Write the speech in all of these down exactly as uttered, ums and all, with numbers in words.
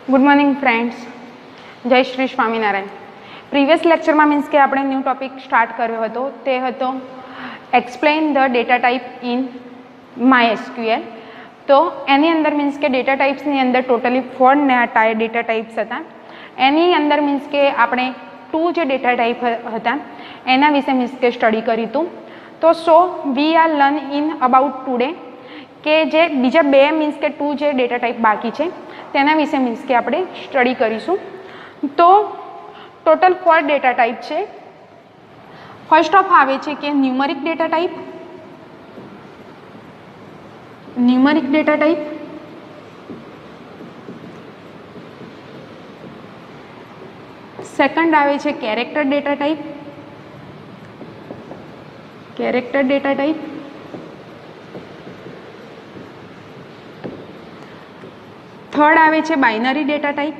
Good morning friends, जय Shri Swaminarayan. Previous lecture में means के આપણે ન્યૂ ટોપિક સ્ટાર્ટ કર્યો હતો તે હતો explain the data type in MySQL. તો એની અંદર મીન્સ કે ડેટા ટાઈપ્સની અંદર ટોટલી ફોર ડેટા ટાઈપ્સ હતા। એની અંદર મીન્સ કે આપણે ટુ જે ડેટા ટાઈપ હતા એના વિશે મીન્સ કે સ્ટડી કર્યું હતું। તો so we are learning about today કે જે બીજા બે મીન્સ કે ટુ જે ડેટા ટાઈપ બાકી છે તેના વિશે મીન્સ કે આપણે સ્ટડી કરીશું। તો टोटल फोर डेटा टाइप है। फर्स्ट ऑफ आवे छे कि numeric data type, numeric data type, second आवे छे character data type, character data type, third आवे छे बाइनरी डेटा टाइप,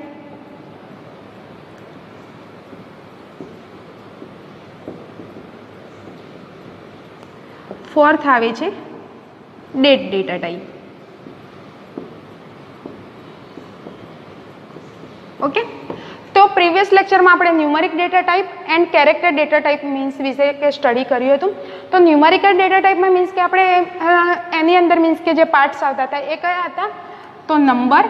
फोर्थ आवे छे डेट डेटा टाइप। ओके, तो प्रीवियस लेक्चर में आपणे numeric data type and character data type means विषय के स्टडी कर्युं हतुं। तो न्यूमरिकल डेटा टाइप में मीन्स के आपणे एनी अंदर मीन्स के जे पार्ट्स आवता हता ए कया हता? तो number,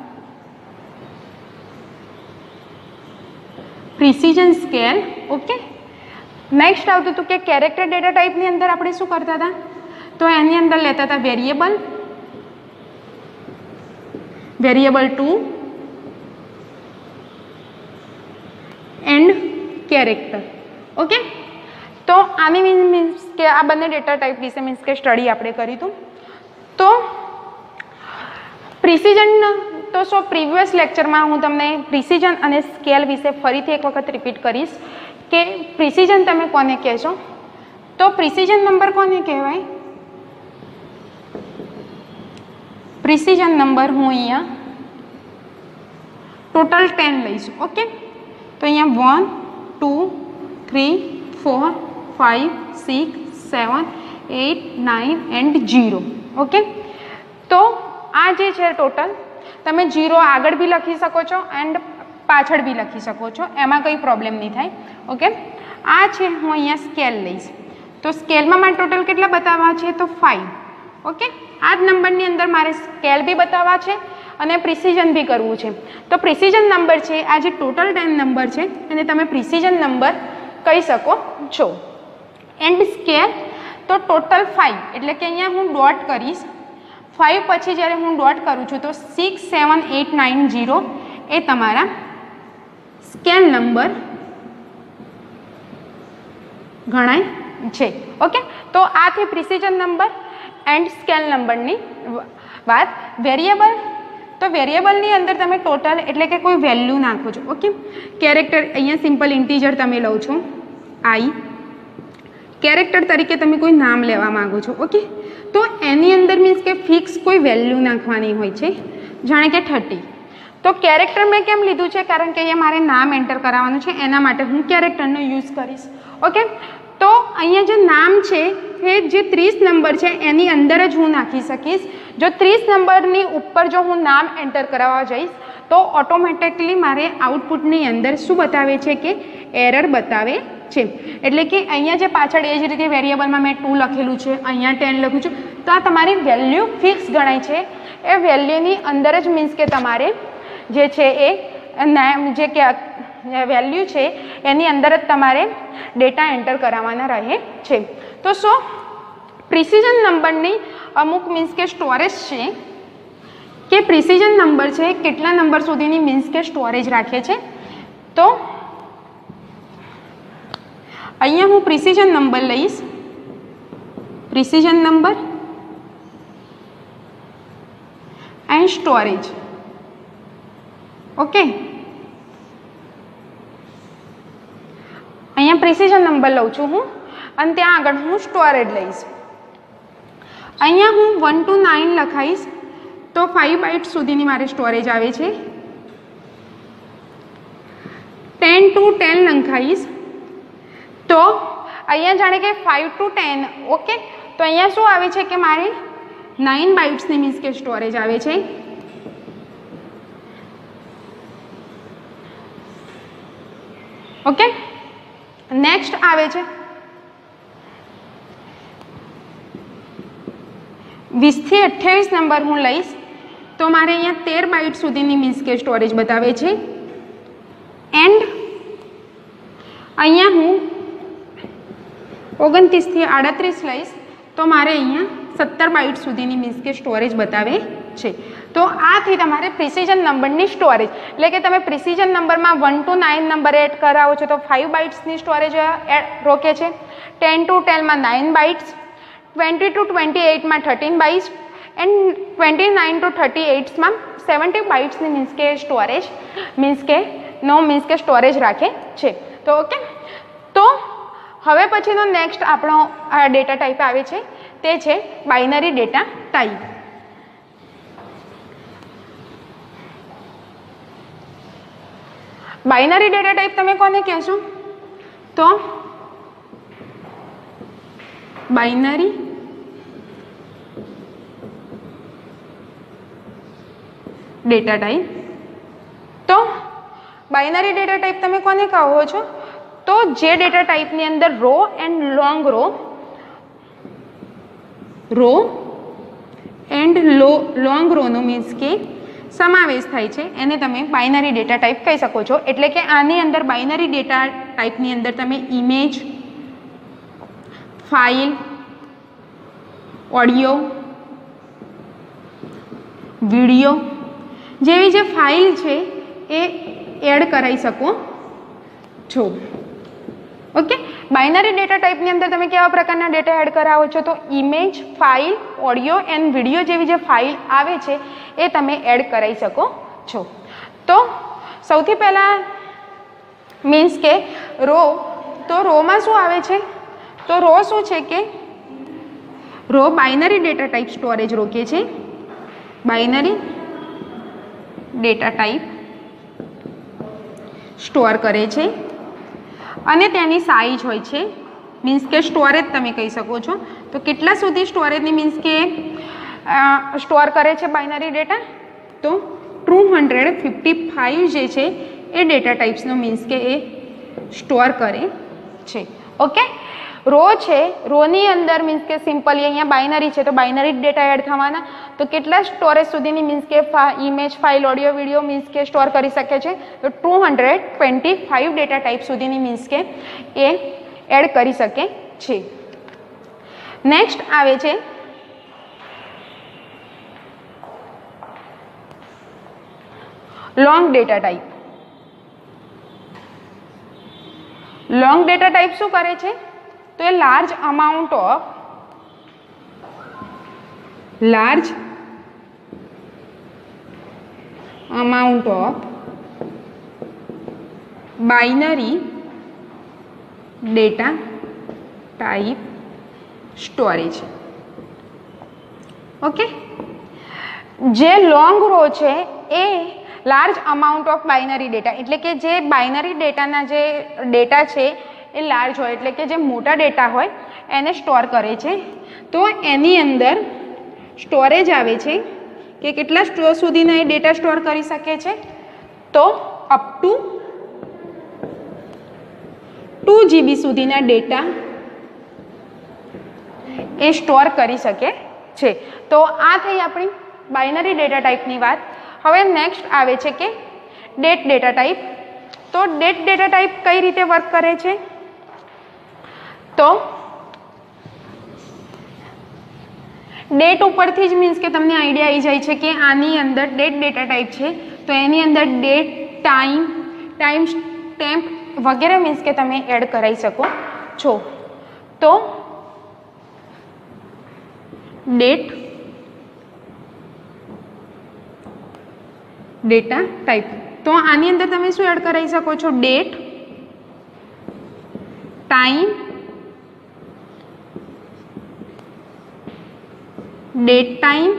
precision scale. Okay, next आवतुं हतुं कि कैरेक्टर डेटा टाइप नी अंदर आपणे शुं करता था? तो एनी अंदर लेता था variable, variable two and character. Okay, तो आनी मीन्स के आ बने डेटा टाइप विषे मीन्स के स्टडी आपणे करी हतुं। तो प्रिसिजन, तो सो प्रीवियस लेक्चर में हूँ तमने प्रिसिजन अने स्केल विषे फरीथी एक वखत रिपीट करीश कि प्रिसिजन तमे कोने कहो? तो प्रिसिजन नंबर कोने कहवाय? प्रिसिजन नंबर हूँ अहींया टोटल टेन लईश। ओके, तो अहींया one two three four five six seven eight nine and zero. Okay, तो आ जे छे टोटल तमे जीरो आगळ भी लखी शको छो एंड पाछळ भी लखी शको छो, एमां कई प्रॉब्लम नहीं थाय। ओके, आ छे हूँ अहींया स्केल लईश। तो स्केल में मारे टोटल केटला बतावा छे? तो फाइव। ओके, आ ज नंबरनी अंदर मारे स्केल भी बतावा छे अने प्रिसिजन भी करवुं छे। तो प्रिसिजन नंबर छे आ जे टोटल टेन नंबर छे एने तमे प्रिसिजन नंबर कही शको छो। एंड स्केल तो टोटल फाइव एटले के अहींया हूँ डॉट करीश। फाइव पछी ज्यारे हूँ डॉट करूँ छूँ तो six seven eight nine zero ए तमारा स्केल नंबर गणाय छे। ओके, तो आ थी precision number and scale number नी बात। वेरिएबल, तो वेरिएबल नी अंदर तमे टोटल एटले के कोई वेल्यू नाखो छो। ओके, कैरेक्टर अहींया सिंपल इंटीजर तमे लो छो आई, कैरेक्टर तरीके तमे कोई नाम लेवा मांगो छो। ओके, तो एनी अंदर मीन्स के फिक्स कोई वेल्यू नाखवानी होय छे, जाणे के थर्टी। तो कैरेक्टर में केम लीधुं छे? कारण के अहींया मारे नाम एंटर कराववानुं छे, एना माटे हूँ कैरेक्टरनो यूज करीश। ओके, तो अहींया जे नाम छे ए जे तीस नंबर छे एनी अंदर ज हूँ नाखी सकीश। जो तीस नंबरनी उपर जो हूँ नाम एंटर करावा जईश तो ऑटोमेटिकली मारे आउटपुटनी अंदर शुं बतावे छे कि एरर बतावे छे। एटले कि अहींया जे पाछळ ए ज रीते वेरिएबल में मैं टू लखेलुं छे, अहींया टेन लख्युं छे, तो आ तमारी वेल्यू फिक्स गणाय छे। ए वेल्यूनी अंदर ज मीन्स के तमारे जे छे ए नाम जे के वेल्यू छे एनी अंदर ज तमारे डेटा एंटर करावाना रहे छे। तो सो प्रिसिजन नंबरनी अमुक मीन्स के स्टोरेज छे कि प्रिसिजन नंबर छे केटला नंबर सुधीनी मीन्स के स्टोरेज राखे छे। तो अहींया हूँ प्रिसिजन नंबर लईश, precision number and storage. Okay, अहींया प्रिसिजन नंबर लઉં છું હું અને ત્યાં આગળ હું સ્ટોરેજ લઈશ। अहींया हूँ वन टू नाइन लखाईश तो फाइव बाइट सुधीनी मारे स्टोरेज आवे छे। टेन टू टेन लखाईश तो अहींया जाणे के फाइव टू टेन। ओके, तो अहींया शुं आवे छे कि मारे नाइन बाइट्सनी मीन्स के स्टोरेज आवे छे। ઓકે, નેક્સ્ટ આવે છે વીસથી અઠ્યાવીસ નંબર હું લઈશ તો મારે અહીંયા તેર બાઇટ સુધીની મીન્સ કે સ્ટોરેજ બતાવે છે એન્ડ અહીંયા હું ઓગણત્રીસથી આડત્રીસ લઈશ તો મારે અહીંયા સત્તર બાઇટ સુધીની મીન્સ કે સ્ટોરેજ બતાવે છે. તો આ થઈ તમારે પ્રિસિઝન નંબરની સ્ટોરેજ, એટલે કે તમે પ્રિસિઝન નંબરમાં one two nine number add કરાવો છો તો ફાઇવ બાઇટ્સની સ્ટોરેજ રોકે છે, ટેન ટુ ટેનમાં nine bytes, twenty two twenty એઇટમાં thirteen bytes and twenty nine two thirty એઇટ્સમાં સેવન્ટી બાઇટ્સની મીન્સ કે સ્ટોરેજ મીન્સ કે નો મીન્સ કે સ્ટોરેજ રાખે છે. તો ઓકે, તો હવે પછીનો નેક્સ્ટ આપણો આ ડેટા ટાઈપ આવે છે તે છે binary data type. Binary data type તમે કોને કહેશો? તો બાઇનરી ડેટા ટાઈપ. તો બાઇનરી ડેટા ટાઈપ તમે કોને કહો છો? તો જે ડેટા ટાઈપની અંદર raw and long raw raw and low long રોનો મીન્સ કે સમાવેશ થાય છે એને તમે બાઇનરી ડેટા ટાઈપ કહી શકો છો. એટલે કે આની અંદર બાઇનરી ડેટા ટાઈપની અંદર તમે ઇમેજ, ફાઇલ, ઓડિયો, વિડીયો જેવી જે ફાઇલ છે એ એડ કરાવી શકો છો. ઓકે, બાઇનરી ડેટા ટાઈપની અંદર તમે કેવા પ્રકારના ડેટા એડ કરાવો છો? તો image, file, audio and video જેવી જે ફાઇલ આવે છે એ તમે એડ કરાવી શકો છો. તો સૌથી પહેલાં મીન્સ કે રો, તો રોમાં શું આવે છે? તો રો શું છે કે raw binary data type storage રોકે છે. બાઇનરી ડેટા ટાઈપ સ્ટોર કરે છે અને તેની સાઇઝ હોય છે મીન્સ કે સ્ટોરેજ તમે કહી શકો છો. તો કેટલા સુધી સ્ટોરેજની મીન્સ કે સ્ટોર કરે છે બાઇનરી ડેટા? તો ટુ હંડ્રેડ ફિફ્ટી ફાઇવ જે છે એ ડેટા ટાઈપ્સનો મીન્સ કે એ સ્ટોર કરે છે. ઓકે, રો છે, રોની અંદર મીન્સ કે સિમ્પલી અહીંયા બાઇનરી છે તો બાઇનરી ડેટા એડ થવાના. તો કેટલા સ્ટોરેજ સુધીની મીન્સ કે image, file, audio, video means કે સ્ટોર કરી શકે છે? તો two hundred twenty five data type સુધીની મીન્સ કે એ એડ કરી શકે છે. નેક્સ્ટ આવે છે long data type. Long data type શું કરે છે? તો એ large amount of large amount of binary data type storage. Okay, જે લોંગ રો છે એ large amount of binary data, એટલે કે જે બાઇનરી ડેટાના જે ડેટા છે એ લાર્જ હોય એટલે કે જે મોટા ડેટા હોય એને સ્ટોર કરે છે. તો એની અંદર સ્ટોરેજ આવે છે કે કેટલા સ્ટોર સુધીના એ ડેટા સ્ટોર કરી શકે છે? તો અપ ટુ ટુ જીબી સુધીના ડેટા એ સ્ટોર કરી શકે છે. તો આ થઈ આપણી બાઇનરી ડેટા ટાઈપની વાત. હવે નેક્સ્ટ આવે છે કે ડેટ ડેટા ટાઈપ. તો ડેટ ડેટા ટાઈપ કઈ રીતે વર્ક કરે છે? તો ડેટ ઉપરથી જ મીન્સ કે તમને આઈડિયા આવી જાય છે કે આની અંદર ડેટ ડેટા ટાઈપ છે તો એની અંદર ડેટ, ટાઈમ, ટાઈમ સ્ટેમ્પ વગેરે મીન્સ કે તમે એડ કરાવી શકો છો. તો ડેટ ડેટા ટાઈપ, તો આની અંદર તમે શું એડ કરાવી શકો છો? Date, time, date time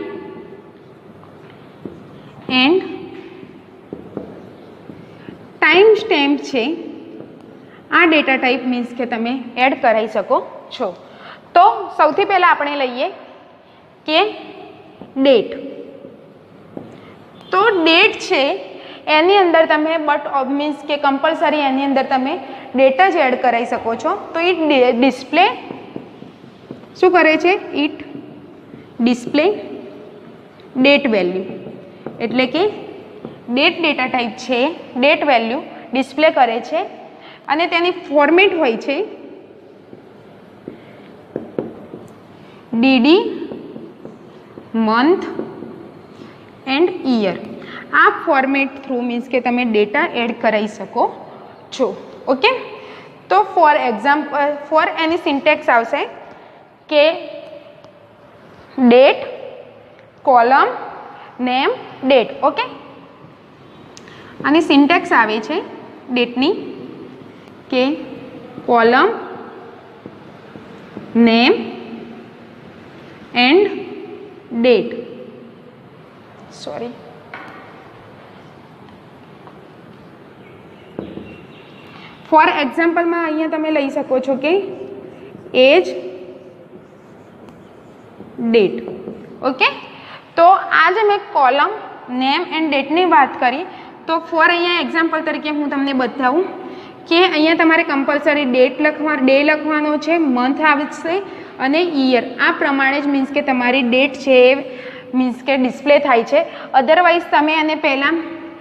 and time stamp છે આ ડેટા ટાઈપ મીન્સ કે તમે એડ કરાવી શકો છો. તો સૌથી પહેલાં આપણે લઈએ કે ડેટ. તો ડેટ છે એની અંદર તમે બટ મીન્સ કે કમ્પલસરી એની અંદર તમે ડેટ જ એડ કરાવી શકો છો. તો ઇટ ડિસ્પ્લે શું કરે છે? ઇટ ડિસ્પ્લે ડેટ વેલ્યુ, એટલે કે ડેટ ડેટા ટાઈપ છે, ડેટ વેલ્યુ ડિસ્પ્લે કરે છે અને તેની ફોર્મેટ હોય છે ડીડી, મંથ એન્ડ યર. આ ફોર્મેટ થ્રુ મીન્સ કે તમે ડેટા એડ કરાવી શકો છો. ઓકે, તો ફોર એક્ઝામ્પલ ફોર એની સિન્ટેક્સ આવશે કે date, column, name, date. Okay, આની સિન્ટેક્સ આવે છે ડેટની કે column, name and date. Sorry, for એક્ઝામ્પલમાં અહીંયા તમે લઈ શકો છો કે એજ, ડેટ. ઓકે, તો આજે મેં કોલમ, નેમ એન્ડ ડેટની વાત કરી. તો ફોર અહીંયા એક્ઝામ્પલ તરીકે હું તમને બતાવું કે અહીંયા તમારે કમ્પલસરી ડેટ લખવા ડે લખવાનો છે, મંથ આવશે અને યર. આ પ્રમાણે જ મીન્સ કે તમારી ડેટ છે એ મીન્સ કે ડિસ્પ્લે થાય છે. અધરવાઇઝ તમે એને પહેલાં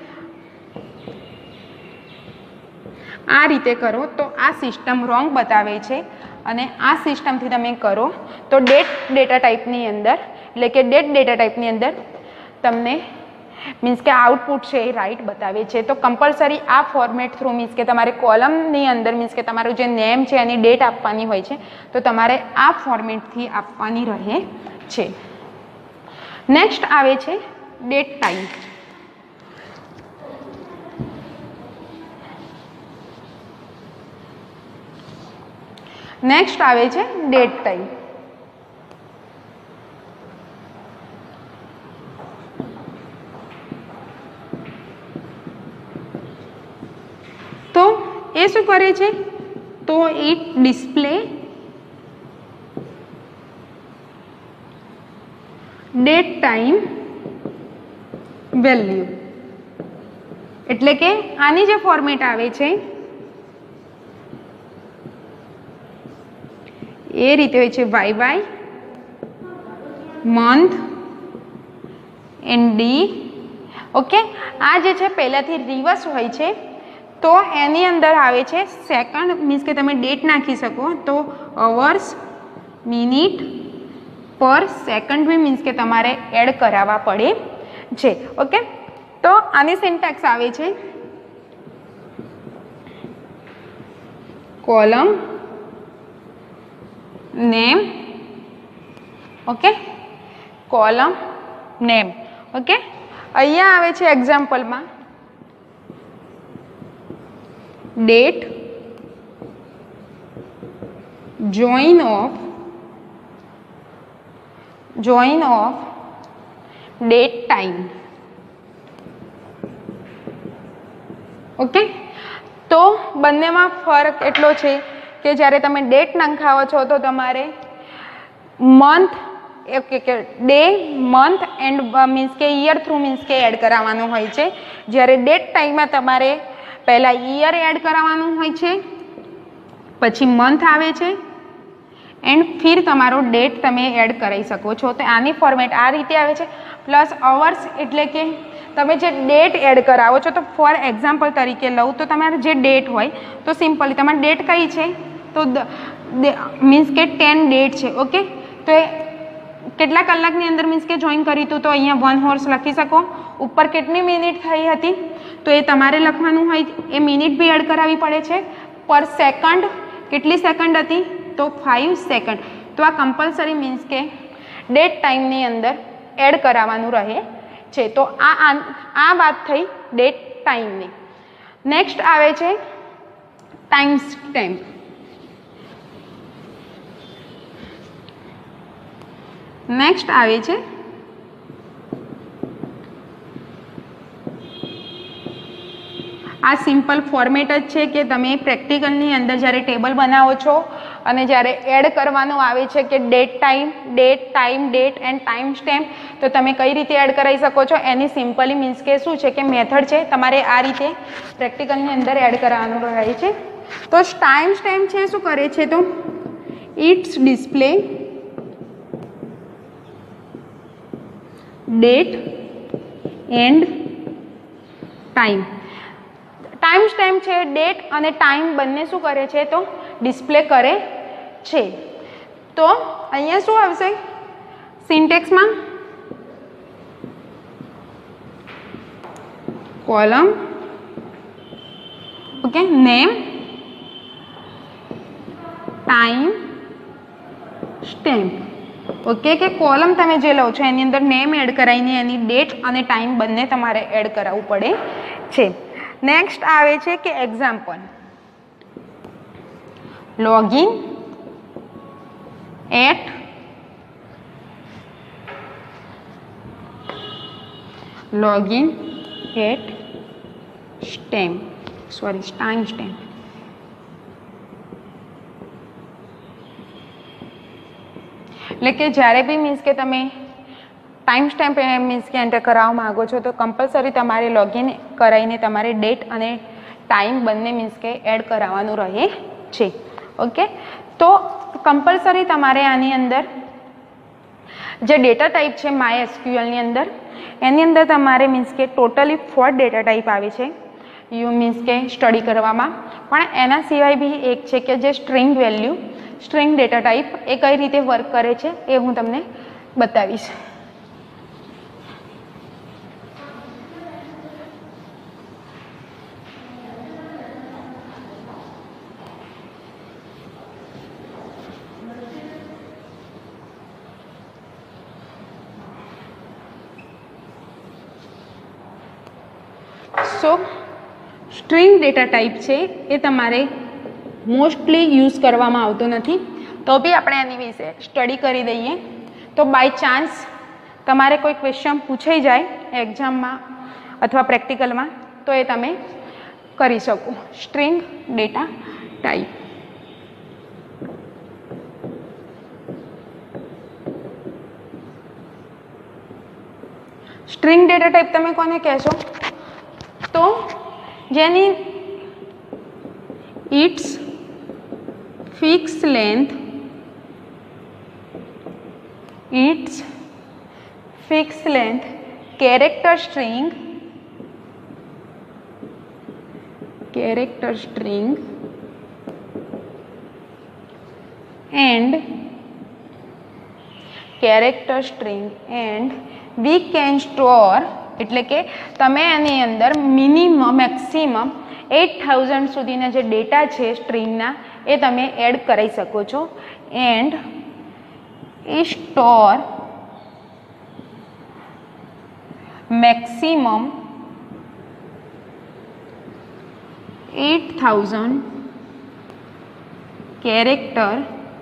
આ રીતે કરો તો આ સિસ્ટમ રોંગ બતાવે છે અને આ સિસ્ટમથી તમે કરો તો ડેટ ડેટા ટાઈપની અંદર એટલે કે ડેટ ડેટા ટાઈપની અંદર તમને મીન્સ કે આઉટપુટ છે એ રાઈટ બતાવે છે. તો કમ્પલસરી આ ફોર્મેટ થ્રુ મીન્સ કે તમારે કોલમની અંદર મીન્સ કે તમારું જે નેમ છે એની ડેટ આપવાની હોય છે તો તમારે આ ફોર્મેટથી આપવાની રહે છે. નેક્સ્ટ આવે છે ડેટ ટાઈમ. નેક્સ્ટ આવે છે ડેટ ટાઈમ. તો એ શું કરે છે? તો it display date time value, એટલે કે આની જે ફોર્મેટ આવે છે એ રીતે હોય છે Y Y, month and D. Okay, આ જે છે પહેલાંથી રિવર્સ હોય છે તો એની અંદર આવે છે સેકન્ડ મીન્સ કે તમે ડેટ નાખી શકો તો અવર્સ, મિનિટ, પર સેકન્ડ બી મીન્સ કે તમારે એડ કરાવવા પડે છે. ઓકે, તો આની સિન્ટેક્સ આવે છે column, name, okay, column, name. Okay, અહીંયા આવે છે એક્ઝામ્પલમાં date, join of join of date time. Okay, તો બંનેમાં ફરક એટલો છે કે જ્યારે તમે ડેટ નંખાવો છો તો તમારે મંથ ઓકે કે ડે, મંથ એન્ડ મીન્સ કે યર થ્રુ મીન્સ કે એડ કરાવવાનું હોય છે. જ્યારે ડેટ ટાઈમમાં તમારે પહેલાં યર એડ કરાવવાનું હોય છે, પછી મંથ આવે છે એન્ડ ફિર તમારો ડેટ તમે એડ કરાવી શકો છો. તો આની ફોર્મેટ આ રીતે આવે છે. પ્લસ અવર્સ એટલે કે તમે જે ડેટ એડ કરાવો છો તો ફોર એક્ઝામ્પલ તરીકે લઉં તો તમારે જે ડેટ હોય તો સિમ્પલી તમારી ડેટ કઈ છે તો મીન્સ કે ટેન ડેટ છે. ઓકે, તો એ કેટલા કલાકની અંદર મીન્સ કે જોઈન કર્યું હતું તો અહીંયા વન હોર્સ લખી શકો. ઉપર કેટલી મિનિટ થઈ હતી તો એ તમારે લખવાનું હોય, એ મિનિટ બી એડ કરાવવી પડે છે. પર સેકન્ડ કેટલી સેકન્ડ હતી તો ફાઇવ સેકન્ડ. તો આ કમ્પલસરી મીન્સ કે ડેટ ટાઈમની અંદર એડ કરાવવાનું રહે છે. તો આ આ વાત થઈ ડેટ ટાઈમની. નેક્સ્ટ આવે છે ટાઈમ સ્ટેમ્પ. નેક્સ્ટ આવે છે આ સિમ્પલ ફોર્મેટ જ છે કે તમે પ્રેક્ટિકલની અંદર જ્યારે ટેબલ બનાવો છો અને જ્યારે એડ કરવાનું આવે છે કે date time date time date and time stamp, તો તમે કઈ રીતે એડ કરાવી શકો છો એની સિમ્પલી મીન્સ કે શું છે કે મેથડ છે, તમારે આ રીતે પ્રેક્ટિકલની અંદર એડ કરવાનું રહે છે. તો ટાઈમ સ્ટેમ્પ છે શું કરે છે, તો it's display date and time. Time stamp છે ડેટ અને ટાઈમ બંને શું કરે છે, તો ડિસ્પ્લે કરે છે. તો અહીંયા શું આવશે સિન્ટેક્સમાં, column okay name time stamp. Okay કે કોલમ તમે જે લો છો એની અંદર નેમ એડ કરાવીને એની ડેટ અને ટાઈમ બંને તમારે એડ કરાવવું પડે છે. નેક્સ્ટ આવે છે કે example, login at login at stamp sorry time stamp. એટલે કે જ્યારે બી મીન્સ કે તમે ટાઈમ સ્ટેમ્પ મીન્સ કે એન્ટર કરાવવા માગો છો તો કમ્પલસરી તમારે લોગિન કરાવીને તમારે ડેટ અને ટાઈમ બંને મીન્સ કે એડ કરાવવાનું રહે છે. ઓકે તો કમ્પલસરી તમારે આની અંદર જે ડેટા ટાઈપ છે માય એસક્યુએલની અંદર એની અંદર તમારે મીન્સ કે ટોટલી ફોર ડેટા ટાઈપ આવે છે યુ મીન્સ કે સ્ટડી કરવામાં, પણ એના સિવાય બી એક છે કે જે string value string data type એ કઈ રીતે વર્ક કરે છે એ હું તમને બતાવીશ. સો સ્ટ્રિંગ ડેટા ટાઈપ છે એ તમારે મોસ્ટલી યુઝ કરવામાં આવતો નથી, તો બી આપણે એની વિશે સ્ટડી કરી દઈએ. તો બાય ચાન્સ તમારે કોઈ ક્વેશ્ચન પૂછાઈ જાય એક્ઝામમાં અથવા પ્રેક્ટિકલમાં તો એ તમે કરી શકો. String data type string data type તમે કોને કહેશો, તો જેની it's fix length it's fix length character string character string and character string and we can store, એટલે કે તમે એની અંદર મિનિમમ મેક્સિમમ એટ થાઉઝન્ડ સુધીના જે ડેટા છે સ્ટ્રિંગના એ તમે એડ કરી શકો છો. એન્ડ એ store maximum eight thousand character.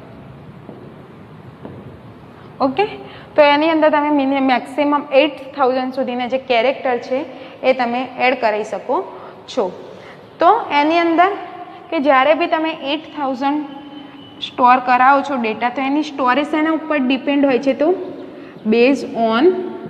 Okay તો એની અંદર તમે મિનિમમ મેક્સિમમ એટ થાઉઝન્ડ સુધીના જે કેરેક્ટર છે એ તમે એડ કરી શકો છો. તો એની અંદર કે જ્યારે બી તમે એટ થાઉઝન્ડ સ્ટોર કરાવો છો ડેટા, તો એની સ્ટોરેજ એના ઉપર ડિપેન્ડ હોય છે, તો બેઝ ઓન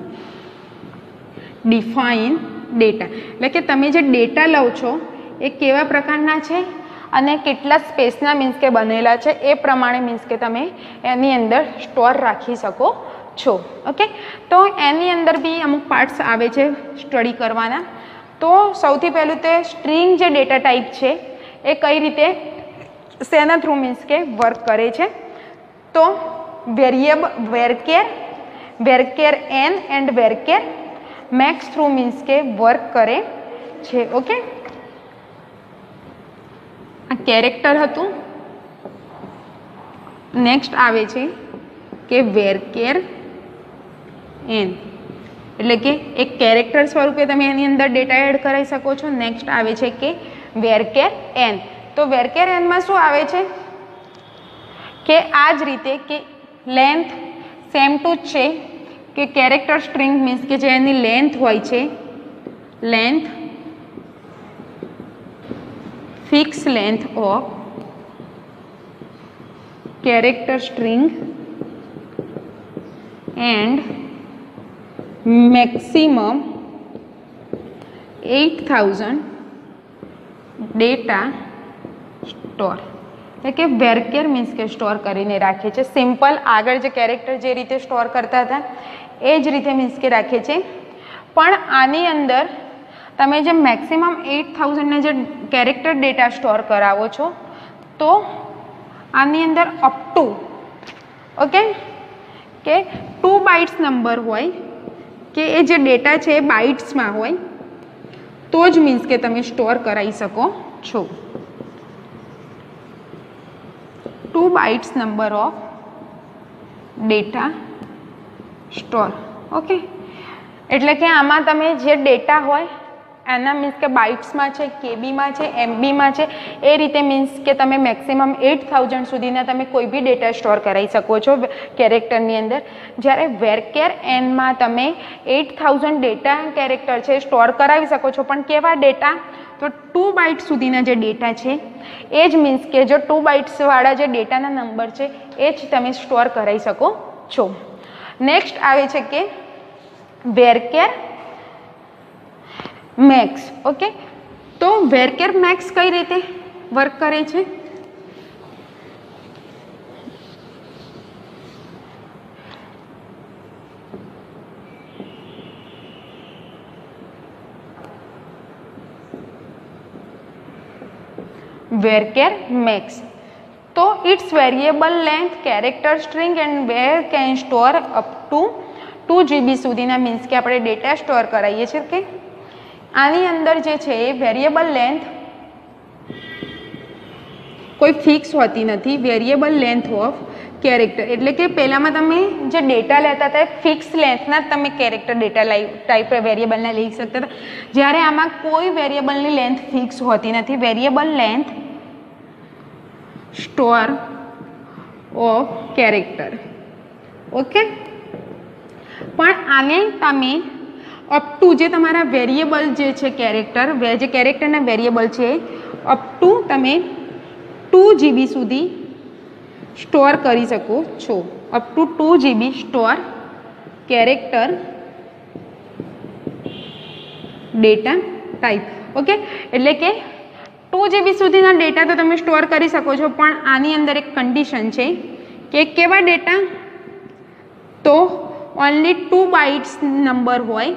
ડિફાઇન ડેટા, એટલે કે તમે જે ડેટા લો છો એ કેવા પ્રકારના છે અને કેટલા સ્પેસના મીન્સ કે બનેલા છે એ પ્રમાણે મીન્સ કે તમે એની અંદર સ્ટોર રાખી શકો છો. ઓકે તો એની અંદર બી અમુક પાર્ટ્સ આવે છે સ્ટડી કરવાના. તો સૌથી પહેલું તે સ્ટ્રિંગ જે ડેટા ટાઈપ છે એ કઈ રીતે શેના થ્રુ મીન્સ કે વર્ક કરે છે, તો variable varchar varchar N and varchar max through means કે વર્ક કરે છે. ઓકે આ કેરેક્ટર હતું. નેક્સ્ટ આવે છે કે વેરકેર એન, એટલે કે એક કેરેક્ટર સ્વરૂપે તમે એની અંદર ડેટા એડ કરાવી શકો છો. નેક્સ્ટ આવે છે કે વેરકેર એન. તો વેરકેર એનમાં શું આવે છે કે આ જ રીતે કે લેન્થ સેમ ટુ જ છે કે કેરેક્ટર સ્ટ્રિંગ મીન્સ કે જે એની લેન્થ હોય છે length fix length of character string and maximum eight thousand data store એટલે કે વેરકેર મીન્સ કે સ્ટોર કરીને રાખે છે. સિમ્પલ આગળ જે કેરેક્ટર જે રીતે સ્ટોર કરતા હતા એ જ રીતે મીન્સ કે રાખે છે. પણ આની અંદર તમે જે મેક્સિમમ એટ થાઉઝન્ડના જે કેરેક્ટર ડેટા સ્ટોર કરાવો છો તો આની અંદર અપ ટુ ઓકે કે ટુ બાઇટ્સ નંબર હોય કે એ જે ડેટા છે એ બાઇટ્સમાં હોય તો જ મીન્સ કે તમે સ્ટોર કરાવી શકો છો. Two bytes number of data store okay એટલે કે આમાં તમે જે ડેટા હોય એના મીન્સ કે બાઇટ્સમાં છે, કેબીમાં છે, એમબીમાં છે, એ રીતે મીન્સ કે તમે મેક્સિમમ એટ થાઉઝન્ડ સુધીના તમે કોઈ બી ડેટા સ્ટોર કરાવી શકો છો કેરેક્ટરની અંદર. જ્યારે વેરકેર એનમાં તમે એટ થાઉઝન્ડ ડેટા કેરેક્ટર છે સ્ટોર કરાવી શકો છો, પણ કેવા ડેટા? તો ટુ બાઇટ સુધીના જે ડેટા છે એ જ મીન્સ કે જો ટુ બાઇટ્સવાળા જે ડેટાના નંબર છે એ જ તમે સ્ટોર કરાવી શકો છો. નેક્સ્ટ આવે છે કે વેરકેર મેક્સ ઓકે તો વેરકેર મેક્સ કઈ રીતે વર્ક કરે છે? વેરકેર મેક્સ તો it's variable length character string and where can store up to two GB સુધીના મીન્સ કે આપણે ડેટા સ્ટોર કરાવીએ છીએ કે આની અંદર જે છે એ વેરિયેબલ લેન્થ કોઈ ફિક્સ હોતી નથી. વેરિયેબલ લેન્થ ઓફ કેરેક્ટર એટલે કે પહેલાંમાં તમે જે ડેટા લેતા હતા એ ફિક્સ લેન્થના જ તમે કેરેક્ટર ડેટા લાઈ ટાઈપ વેરિયેબલના લઈ શકતા હતા, જ્યારે આમાં કોઈ વેરિયેબલની લેન્થ ફિક્સ હોતી નથી. Variable length store of character okay પણ આને તમે અપ ટુ જે તમારા વેરિયેબલ જે છે કેરેક્ટર જે કેરેક્ટરના વેરિયેબલ છે અપ ટુ તમે ટુ જીબી સુધી સ્ટોર કરી શકો છો. Up to two GB store character data type okay એટલે કે ટુ જીબી સુધીના ડેટા તો તમે સ્ટોર કરી શકો છો, પણ આની અંદર એક કન્ડિશન છે કે કેવા ડેટા? તો ઓનલી ટુ બાઇટ્સ નંબર હોય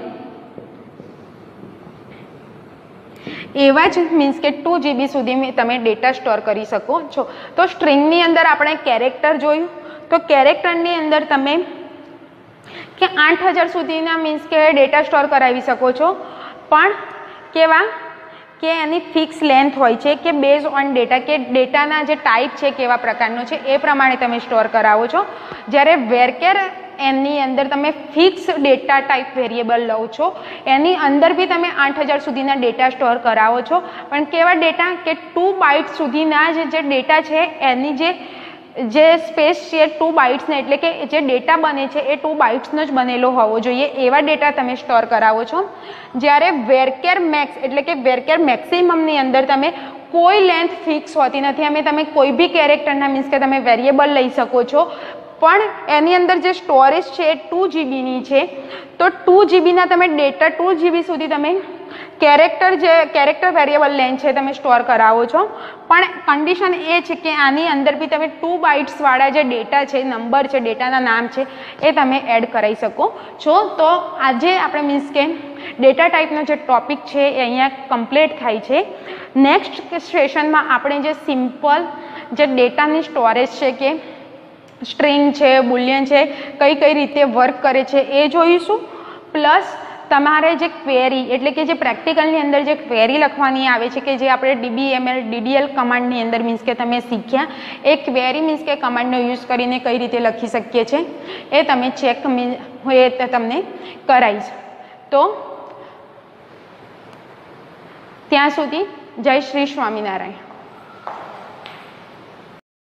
એવા જ મીન્સ કે ટુ જીબી સુધી તમે ડેટા સ્ટોર કરી શકો છો. તો સ્ટ્રિંગની અંદર આપણે કેરેક્ટર જોયું તો કેરેક્ટરની અંદર તમે કે આઠ હજાર સુધીના મીન્સ કે ડેટા સ્ટોર કરાવી શકો છો, પણ કેવા કે એની ફિક્સ લેન્થ હોય છે કે બેઝ ઓન ડેટા કે ડેટાના જે ટાઈપ છે કેવા પ્રકારનો છે એ પ્રમાણે તમે સ્ટોર કરાવો છો. જ્યારે વેરકેર એની અંદર તમે ફિક્સ ડેટા ટાઈપ વેરિયેબલ લો છો, એની અંદર બી તમે આઠ હજાર સુધીના ડેટા સ્ટોર કરાવો છો, પણ કેવા ડેટા કે ટુ બાઇટ સુધીના જ જે ડેટા છે એની જે જે સ્પેસ છે ટુ બાઇટ્સને એટલે કે જે ડેટા બને છે એ ટુ બાઇટ્સનો જ બનેલો હોવો જોઈએ એવા ડેટા તમે સ્ટોર કરાવો છો. જ્યારે વેરકેર મેક્સ એટલે કે વેરકેર મેક્સિમમની અંદર તમે કોઈ લેન્થ ફિક્સ હોતી નથી, અમે તમે કોઈ બી કેરેક્ટરના મીન્સ કે તમે વેરિયેબલ લઈ શકો છો, પણ એની અંદર જે સ્ટોરેજ છે એ ટુ જીબીની છે. તો ટુ જીબીના તમે ડેટા ટુ જીબી સુધી તમે કેરેક્ટર જે કેરેક્ટર વેરિયેબલ લેન્થ છે તમે સ્ટોર કરાવો છો, પણ કન્ડિશન એ છે કે આની અંદર બી તમે ટુ બાઇટ્સવાળા જે ડેટા છે નંબર છે ડેટાના નામ છે એ તમે એડ કરાવી શકો છો. તો આજે આપણે મીન્સ કે ડેટા ટાઈપનો જે ટોપિક છે એ અહીંયા કમ્પ્લીટ થાય છે. નેક્સ્ટ સેશનમાં આપણે જે સિમ્પલ જે ડેટાની સ્ટોરેજ છે કે સ્ટ્રિંગ છે, બુલિયન છે, કઈ કઈ રીતે વર્ક કરે છે એ જોઈશું. પ્લસ તમારે જે ક્વેરી એટલે કે જે પ્રેક્ટિકલની અંદર જે ક્વેરી લખવાની આવે છે કે જે આપણે ડીબીએમએલ ડીડીએલ કમાન્ડની અંદર મીન્સ કે તમે શીખ્યા એ ક્વેરી મીન્સ કે કમાન્ડનો યુઝ કરીને કઈ રીતે લખી શકીએ છીએ એ તમે ચેક એ તમને કરાવીશ. તો ત્યાં સુધી જય શ્રી સ્વામિનારાયણ.